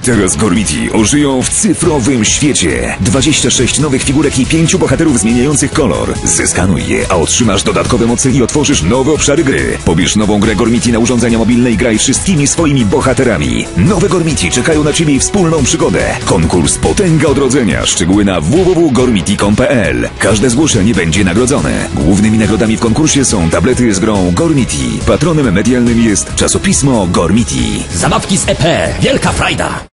Teraz Gormiti ożyją w cyfrowym świecie. 26 nowych figurek i 5 bohaterów zmieniających kolor. Zeskanuj je, a otrzymasz dodatkowe mocy i otworzysz nowe obszary gry. Pobierz nową grę Gormiti na urządzenia mobilne i graj wszystkimi swoimi bohaterami. Nowe Gormiti czekają na Ciebie i wspólną przygodę. Konkurs Potęga Odrodzenia. Szczegóły na www.gormiti.com.pl. Każde zgłoszenie będzie nagrodzone. Głównymi nagrodami w konkursie są tablety z grą Gormiti. Patronem medialnym jest czasopismo Gormiti. Zabawki z EP. Wielka frajda.